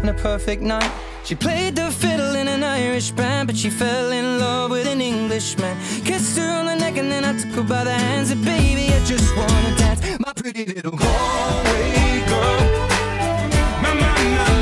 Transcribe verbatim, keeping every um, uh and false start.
on a perfect night. She played the fiddle in an Irish band, but she fell in love with an Englishman. Kissed her on the neck and then I took her by the hands. And baby, I just wanna dance, my pretty little Galway girl. My, my, my.